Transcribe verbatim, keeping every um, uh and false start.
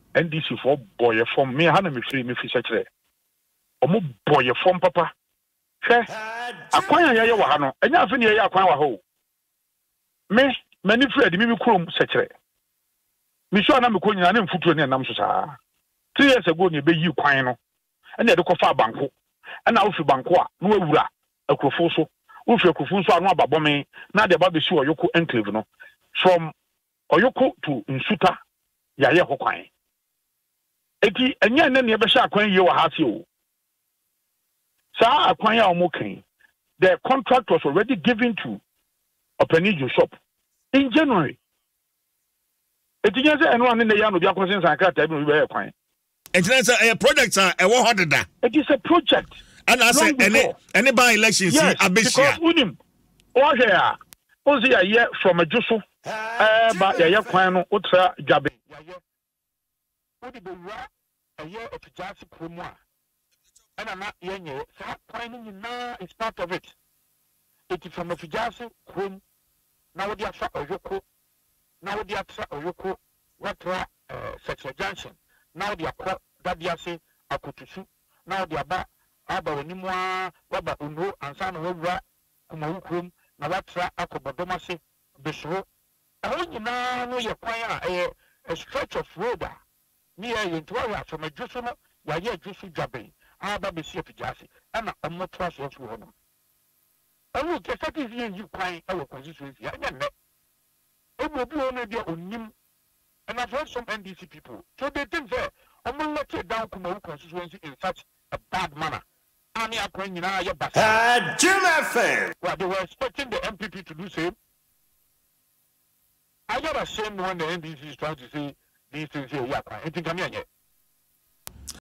N D C for boy from me hana me free me fi sekere omo boy from papa hwe akwan ya ye wa ha no enya afi ne ye akwan wa ho me mani free de me me krom sekere me sure na me ko nyina na mfutuo ne nam so saa three years ago ne be yi kwan no ena de ko fa banko ena wo fi banko a no awura akrofo so wo fi akrofo so anu ababome na de ba be si oyoko enclave no from oyoko to nsuta ya ye ho kwan eti enya na ne be sha kwan ye wa ha fi o sa akwan ya omo kan the contract was already given to Openijo shop in January. Eti nya se eno ane ne ya no bia konsen san krata bi no be kwan. Eti na say a project a e wo hodeda. It is a project. And I say any any by elections yes, abesia. Because unim o he a o se ya ye from ajuso eh ba ya ye kwan no otra dwabe. Ya ye o di be wa ye ofijasi promo a ana na ye nye sa kwan ni na is part of it. It is from ofijasi krom na wo di afa oyoko na wo di atra oyoko watra section junction na wo di akọ dabiase akotusu na wo di aba aba wanimu a waba unro ansa na wawura Kumawu krom na watra akobodomase besoro aho nyina no ye kwan a a stretch of road a me ya ye ntwa from adjuso no ya ye adjuso dwaben aba besi afijase ana omotra so so no awu ke sati zi yi kwan awo constituency ya nya Omo bi ono dia onim and I've heard some N D C people so they think that omo let it down Kumawu constituency in such a bad manner. Ani akwan nyina ya basa. Ah, Jim F M. Well, they were expecting the M P P to do same. I got ashamed when the N D C is trying to say these things here. Yeah, I think I'm here.